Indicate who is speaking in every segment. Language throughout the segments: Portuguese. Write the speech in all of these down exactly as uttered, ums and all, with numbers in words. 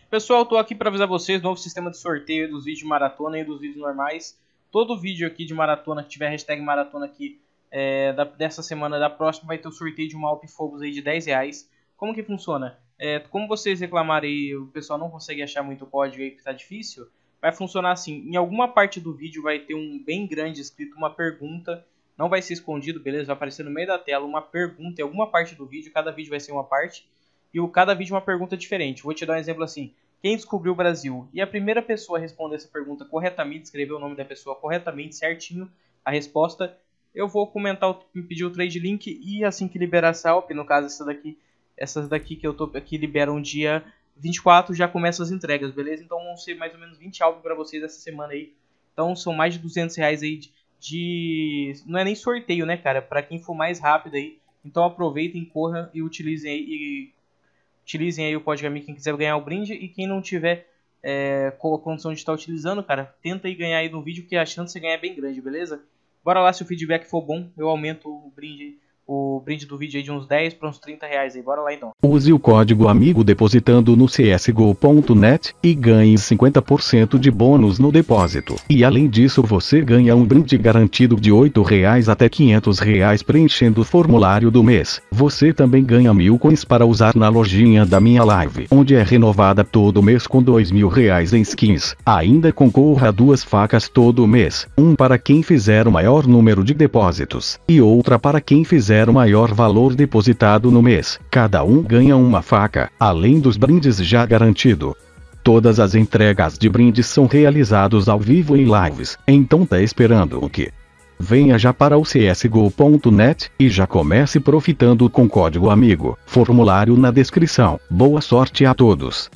Speaker 1: Pessoal, tô aqui para avisar vocês, novo sistema de sorteio dos vídeos de maratona e dos vídeos normais. Todo vídeo aqui de maratona que tiver hashtag maratona aqui é, da, dessa semana, da próxima, vai ter o sorteio de um Alp Phobos aí de dez reais. Como que funciona? É, como vocês reclamarem e o pessoal não consegue achar muito código aí que tá difícil, vai funcionar assim. Em alguma parte do vídeo vai ter um bem grande escrito uma pergunta. Não vai ser escondido, beleza? Vai aparecer no meio da tela uma pergunta em alguma parte do vídeo. Cada vídeo vai ser uma parte. E o, cada vídeo uma pergunta diferente. Vou te dar um exemplo assim. Quem descobriu o Brasil? E a primeira pessoa a responder essa pergunta corretamente, escrever o nome da pessoa corretamente, certinho, a resposta, eu vou comentar, pedir o trade link e assim que liberar essa Alp, no caso essa daqui, essas daqui que eu tô aqui liberam dia vinte e quatro, já começam as entregas, beleza? Então vão ser mais ou menos vinte Alp para vocês essa semana aí. Então são mais de duzentos reais aí de, de... Não é nem sorteio, né, cara? Para quem for mais rápido aí. Então aproveitem, corram e utilizem aí e... Utilizem aí o código amigo quem quiser ganhar o brinde. E quem não tiver é, com a condição de estar utilizando, cara, tenta aí ganhar aí no vídeo que a chance de você ganhar é bem grande, beleza? Bora lá, se o feedback for bom, eu aumento o brinde, o brinde do vídeo aí de uns dez para uns trinta reais aí. Bora lá então.
Speaker 2: Use o código amigo depositando no c s g o ponto net e ganhe cinquenta por cento de bônus no depósito. E além disso você ganha um brinde garantido de oito reais até quinhentos reais preenchendo o formulário do mês. Você também ganha mil coins para usar na lojinha da minha live, onde é renovada todo mês com dois mil reais em skins. Ainda concorra a duas facas todo mês, um para quem fizer o maior número de depósitos, e outra para quem fizer o maior valor depositado no mês. Cada um ganha uma faca, além dos brindes já garantido. Todas as entregas de brindes são realizados ao vivo em lives, então tá esperando o quê? Venha já para o c s g o ponto net e já comece profitando com código amigo. Formulário na descrição. Boa sorte a todos.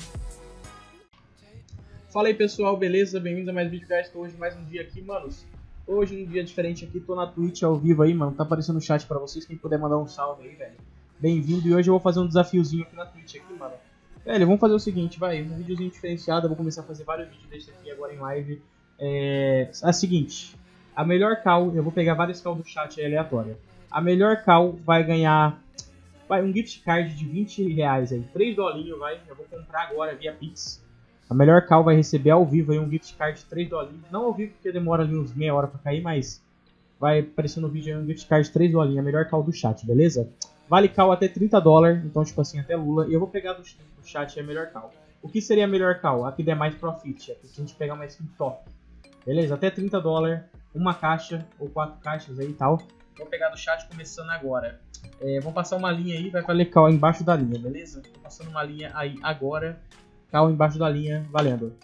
Speaker 1: Fala aí pessoal, beleza? Bem-vindo a mais um vídeo, guys. Tô hoje mais um dia aqui, manos. Hoje um dia diferente aqui, tô na Twitch ao vivo aí, mano. Tá aparecendo no chat pra vocês, quem puder mandar um salve aí, velho. Bem-vindo, e hoje eu vou fazer um desafiozinho aqui na Twitch, aqui, mano. Velho, vamos fazer o seguinte, vai, um videozinho diferenciado, eu vou começar a fazer vários vídeos desse aqui agora em live. É... A seguinte, a melhor call, eu vou pegar várias calls do chat aí aleatória. A melhor call vai ganhar vai, um gift card de vinte reais aí, três dolinhos, vai, eu vou comprar agora via Pix. A melhor call vai receber ao vivo aí um gift card de três dolinhos, não ao vivo porque demora ali uns meia hora pra cair, mas vai aparecer no vídeo aí um gift card de três dolinhos, a melhor call do chat, beleza? Vale call até trinta dólares, então tipo assim, até Lula. E eu vou pegar do, do chat a melhor call. O que seria a melhor call? A que der mais profit, a que a gente pegar mais skin top. Beleza? Até trinta dólares, uma caixa ou quatro caixas aí e tal. Vou pegar do chat começando agora. É, vou passar uma linha aí, vai valer call embaixo da linha, beleza? Tô passando uma linha aí agora. Call embaixo da linha, valendo.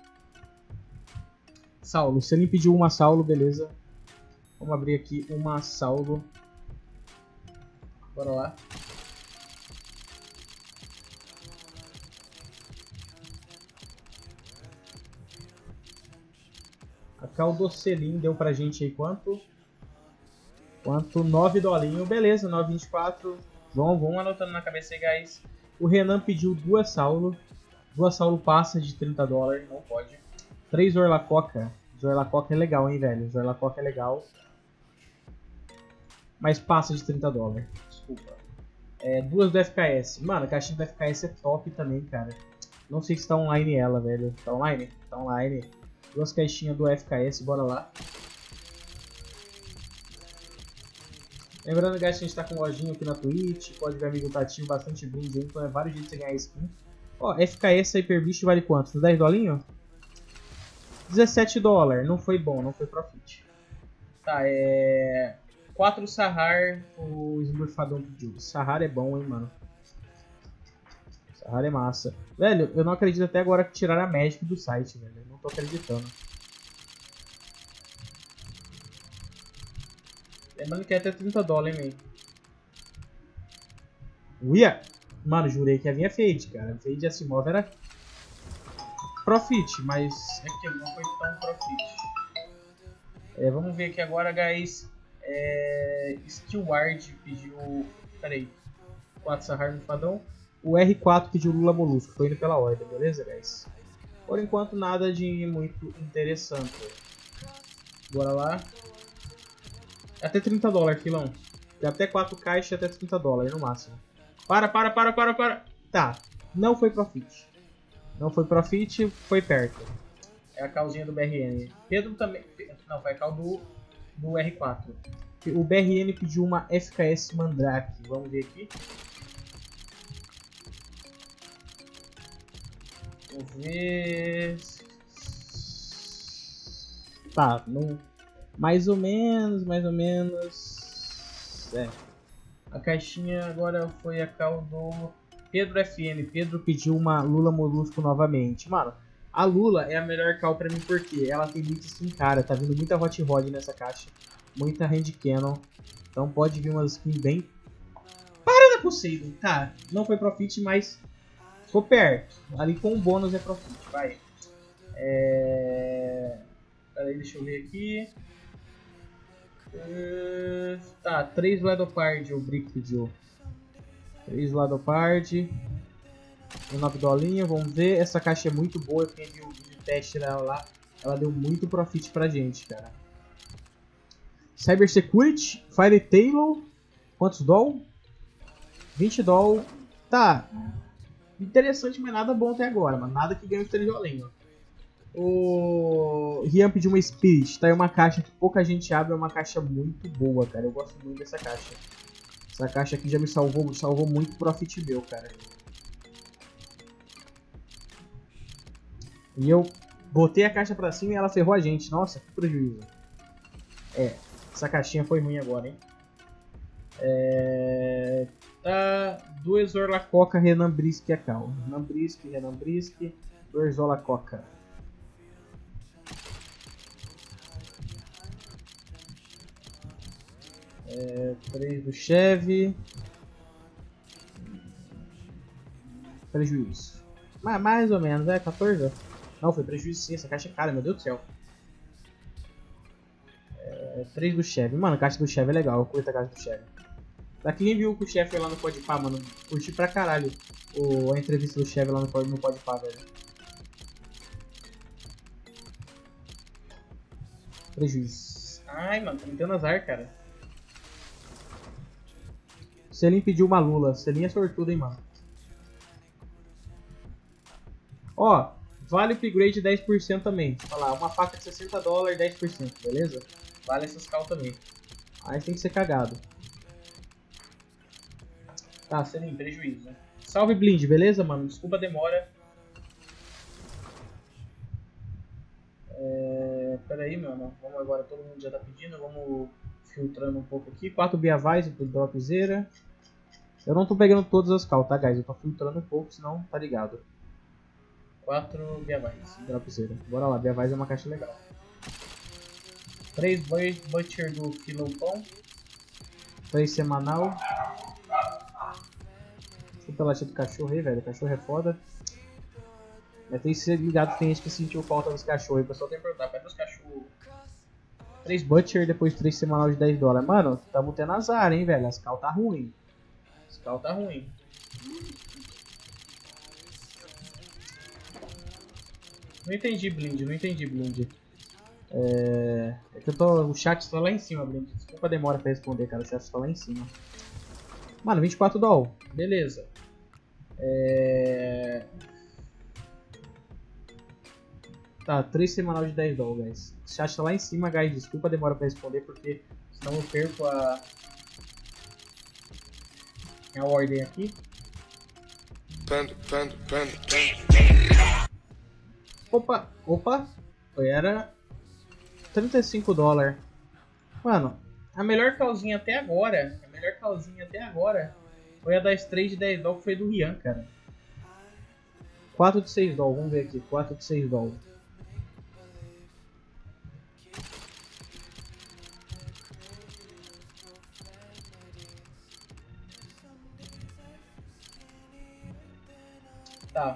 Speaker 1: Saulo, você me pediu uma Saulo, beleza? Vamos abrir aqui uma Saulo. Bora lá. A call do selim deu pra gente aí quanto? Quanto? nove dolinhos. Beleza, nove vinte e quatro. Vamos, vamos anotando na cabeça aí, guys. O Renan pediu duas Saulo. Duas Saulo passa de trinta dólares, não pode. três Orlacoca. Orlacoca é legal, hein, velho? Orlacoca é legal. Mas passa de trinta dólares. Desculpa. É, duas do F K S. Mano, a caixinha do F K S é top também, cara. Não sei se tá online ela, velho. Tá online? Tá online. Duas caixinhas do F K S, bora lá. Lembrando, guys, que a gente tá com lojinha aqui na Twitch. Código amigo tá ativo, bastante brinde aí. Então é vários jeitos de você ganhar skin. Ó, F K S Hyper Beast vale quanto? dez dolinhos? dezessete dólares. Não foi bom, não foi profit. Tá, é... quatro Sahar, o esmurfadão pediu. Sahar é bom, hein, mano. Sahar é massa. Velho, eu não acredito até agora que tiraram a Magic do site, velho. Eu não tô acreditando. Lembrando que é até trinta dólares, hein, meio. Uia! Mano, jurei que ia vir a Fade, cara. A Fade Asimov era profit, mas é que não foi tão profit. É, vamos ver aqui agora, guys. É... Steward pediu... Pera aí. quatro Sahar no fadão. O R quatro pediu Lula Molusco. Tô indo pela ordem, beleza, guys? Por enquanto, nada de muito interessante. Bora lá. Até trinta dólares, filão. Até quatro caixas, até trinta dólares no máximo. Para, para, para, para, para. Tá. Não foi profit. Não foi Profit, foi perto. É a calzinha do B R N. Pedro também... Não, foi a cal do, do R quatro. O B R N pediu uma F K S Mandrake. Vamos ver aqui. Vamos ver... Tá, não... mais ou menos, mais ou menos... É. A caixinha agora foi a cal do Pedro F N. Pedro pediu uma Lula Molusco novamente. Mano, a Lula é a melhor cal pra mim porque ela tem muita skin cara. Tá vindo muita Hot Rod nessa caixa. Muita Hand Cannon. Então pode vir umas skins bem... Para da Poseidon! Tá, não foi Profit, mas ficou perto. Ali com o bônus é Profit, vai. É... Peraí, deixa eu ver aqui. Uh, tá, três Leopard o Brick pediu. três Leopard. nove dolinhos, vamos ver. Essa caixa é muito boa. Quem viu o vídeo teste dela lá, ela deu muito profit pra gente, cara. Cyber Security, Fire Tailor. Quantos doll? vinte doll. Tá. Interessante, mas nada bom até agora, mano. Nada que ganhe os três dolinhos. O Rian pediu uma Spirit, tá aí uma caixa que pouca gente abre, é uma caixa muito boa, cara. Eu gosto muito dessa caixa. Essa caixa aqui já me salvou, salvou muito profit meu, cara. E eu botei a caixa pra cima e ela ferrou a gente. Nossa, que prejuízo. É, essa caixinha foi ruim agora, hein. É... Tá, duas Orla Coca, Renan Brisk e a Cal. Renan Brisk, Renan Brisk, duas Orla Coca. É, três do Chevy. Prejuízo. Mas mais ou menos, é quatorze? Não, foi prejuízo sim, essa caixa é cara, meu Deus do céu. É, três do Chevy. Mano, a caixa do Chevy é legal, eu curto a caixa do Chevy. Pra quem viu que o Chevy foi lá no Podpah, mano, curti pra caralho o, a entrevista do Chevy lá no, no Podpah, velho. Prejuízo. Ai, mano, tá me dando azar, cara. Selim pediu uma Lula. Selim é sortudo, hein, mano. Ó, vale upgrade dez por cento também. Olha lá, uma faca de sessenta dólares, dez por cento, beleza? Vale essas cal também. Aí tem que ser cagado. Tá, Selim, prejuízo, né? Salve, Blind, beleza, mano? Desculpa a demora. É... Pera aí, mano. Vamos agora, todo mundo já tá pedindo. Vamos filtrando um pouco aqui. quatro Biavais pro Dropzera. Eu não tô pegando todas as cal, tá, guys? Eu tô filtrando um pouco, senão tá ligado. quatro Biavais, Dropzera. Bora lá, Biavais é uma caixa legal. três Butcher do Filopão. três semanal. Chupa a latinha do cachorro aí, velho. O cachorro é foda. Mas tem que ser ligado, tem gente que sentiu falta dos cachorros. O pessoal tem que perguntar, cadê os cachorros? três Butcher, depois três semanal de dez dólares. Mano, tamo tendo azar, hein, velho. As cal tá ruim. As cal tá ruim. Não entendi, Blind. Não entendi, Blind. É... é que eu tô... O chat tá lá em cima, Blind. Desculpa a demora pra responder, cara. O chat tá lá em cima. Mano, vinte e quatro dólares. Beleza. É... Tá, três semanal de dez dólares, guys. O chat tá lá em cima, guys. Desculpa a demora pra responder, porque senão eu perco a... a ordem aqui.
Speaker 3: Panda, panda, panda, panda.
Speaker 1: Opa, opa. Era trinta e cinco dólares. Mano, a melhor calzinha até agora, a melhor calzinha até agora foi a das três de dez dólares, que foi do Rian, cara. quatro de seis dólares, vamos ver aqui. quatro de seis dólares. Tá.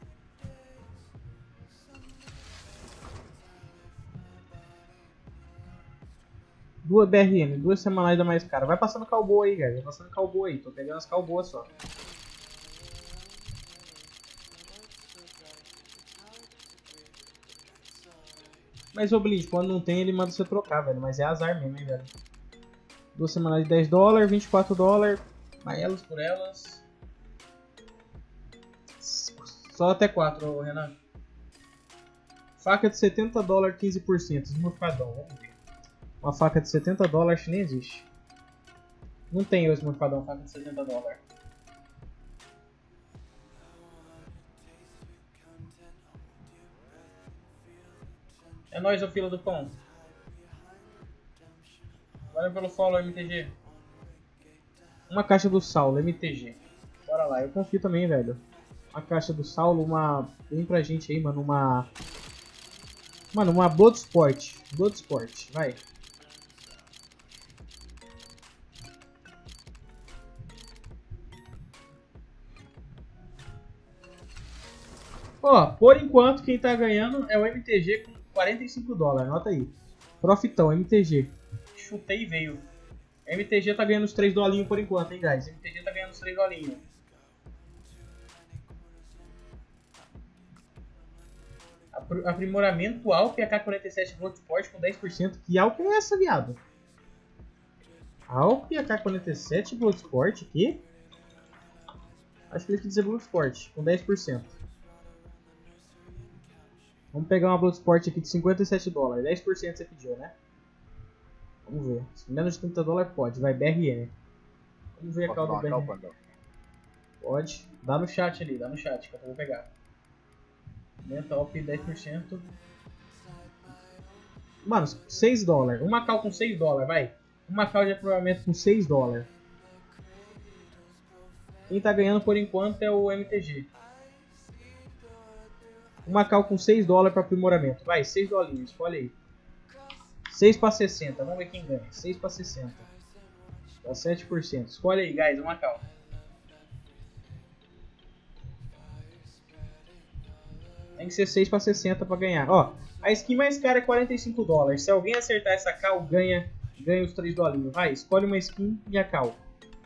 Speaker 1: Duas B R M, duas semanais da mais cara. Vai passando cowboy aí, galera. Vai passando cowboy aí. Tô pegando as cowboys só. Mas o Blitz, quando não tem, ele manda você trocar, velho. Mas é azar mesmo, hein, velho. Duas semanais de dez dólares, vinte e quatro dólares. Mas elas por elas. Só até quatro, Renan. Faca de setenta dólares, quinze por cento. Esmurfadão, vamos ver. Uma faca de setenta dólares acho que nem existe. Não tem o esmurfadão, faca de setenta dólares. É nóis, ô fila do pão. Valeu pelo follow, M T G. Uma caixa do Saulo, M T G. Bora lá, eu confio também, velho. Uma caixa do Saulo, uma... Vem pra gente aí, mano, uma... Mano, uma Bloodsport. Bloodsport, vai. Ó, por enquanto quem tá ganhando é o M T G com quarenta e cinco dólares, anota aí. Profitão, M T G. Chutei e veio. M T G tá ganhando os três dolinhos por enquanto, hein, guys. M T G tá ganhando os três dolinhos. Aprimoramento Alp A K quarenta e sete Bloodsport com dez por cento. Que Alp é essa, viado? Alp A K quarenta e sete Bloodsport aqui? Acho que ele quis dizer Bloodsport com dez por cento. Vamos pegar uma Bloodsport aqui de cinquenta e sete dólares. dez por cento você pediu, né? Vamos ver. Menos de trinta dólares pode. Vai B R N. Vamos ver a calda do B R N. Pode. Dá no chat ali. Dá no chat que eu vou pegar. Aumenta Alp dez por cento. Mano, seis dólares. Uma cal com seis dólares, vai. Uma cal de aproveitamento com seis dólares. Quem tá ganhando por enquanto é o M T G. Uma cal com seis dólares para aprimoramento. Vai, seis dolinhos, escolhe aí. seis para sessenta, vamos ver quem ganha. seis para sessenta. Dá sete por cento. Escolhe aí, guys, uma cal. Tem que ser seis para sessenta para ganhar. Ó, a skin mais cara é quarenta e cinco dólares. Se alguém acertar essa cal, ganha, ganha os três dolinhos. Vai, escolhe uma skin e a cal.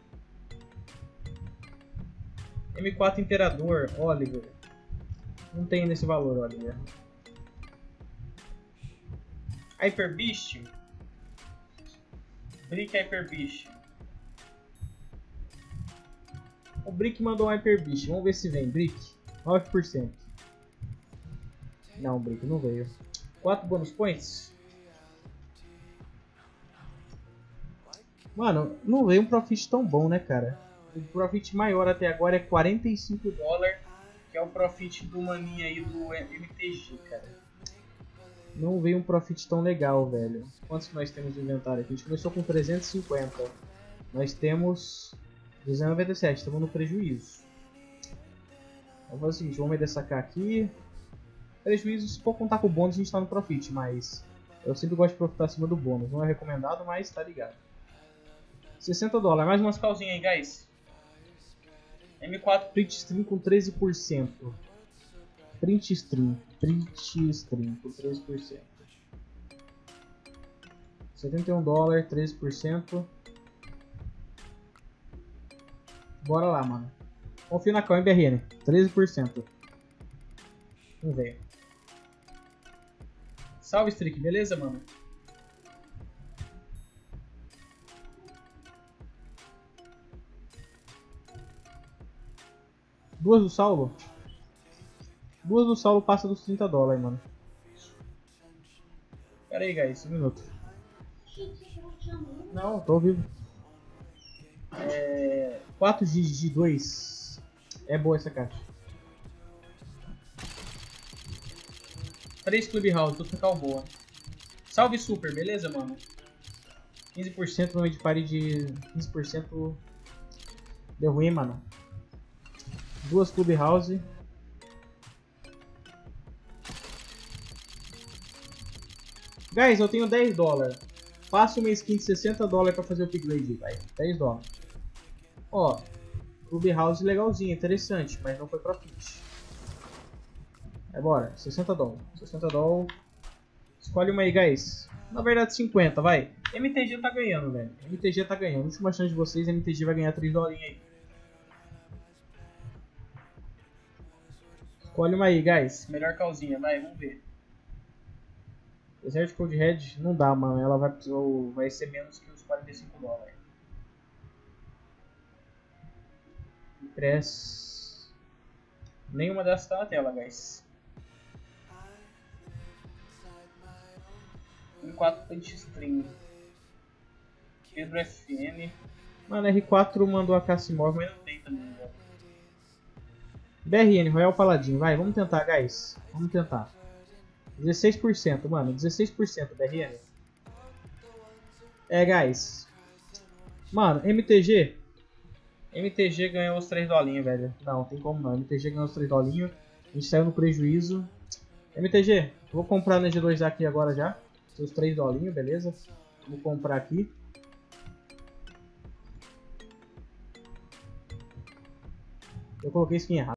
Speaker 1: M quatro Imperador, Oliver. Não tem nesse valor, Oliver. Hyper Beast. Brick Hyper Beast. O Brick mandou um Hyper Beast. Vamos ver se vem. Brick, nove por cento. Não, Brick não veio. quatro bônus points. Mano, não veio um profit tão bom, né, cara? O profit maior até agora é quarenta e cinco dólares, que é o profit do maninho aí do M T G, cara. Não veio um profit tão legal, velho. Quantos que nós temos no inventário aqui? A gente começou com trezentos e cinquenta. Nós temos duzentos e noventa e sete, estamos no prejuízo. Vamos fazer o seguinte, vamos dessacar aqui. Prejuízo, se for contar com o bônus, a gente tá no profit, mas eu sempre gosto de profitar acima do bônus. Não é recomendado, mas tá ligado. sessenta dólares, mais umas calzinhas aí, guys. M quatro Print Stream com treze por cento. Print Stream, Print Stream com treze por cento. setenta e um dólares, treze por cento. Bora lá, mano. Confio na cal, M B R N, treze por cento. Vamos ver. Salve, Streak, beleza, mano? Duas do Saulo? Duas do Saulo passa dos trinta dólares, mano. Pera aí, guys, um minuto. Não, tô ao vivo. É... quatro gigas de dois. É boa essa caixa. três Clubhouse, tudo cal boa. Salve Super, beleza, mano? quinze por cento no Edifire de quinze por cento deu ruim, mano. Duas Clubhouse. Guys, eu tenho dez dólares. Faça uma skin de sessenta dólares pra fazer o upgrade, vai. dez dólares. Ó, Clubhouse legalzinho, interessante, mas não foi profit. É, bora, sessenta dólares. sessenta dólares. Escolhe uma aí, guys. Na verdade, cinquenta, vai. M T G tá ganhando, velho. M T G tá ganhando. Última chance de vocês, M T G vai ganhar três dólares aí. Escolhe uma aí, guys. Melhor calzinha, vai, vamos ver. Desert Cold Red não dá, mano. Ela vai, vai ser menos que os quarenta e cinco dólares. Impress. Nenhuma dessas tá na tela, guys. M quatro Punch String. Pedro F N. Mano, R quatro mandou a Cassimov, mas não tem também, velho. B R N, Royal Paladin. Vai, vamos tentar, guys. Vamos tentar. dezesseis por cento, mano. dezesseis por cento B R N. É, guys. Mano, M T G. M T G ganhou os três dolinhos, velho. Não, tem como não. M T G ganhou os três dolinhos. A gente saiu no prejuízo. M T G, vou comprar na G dois A aqui agora já. Os três dolinhos, beleza? Vou comprar aqui. Eu coloquei skin errado.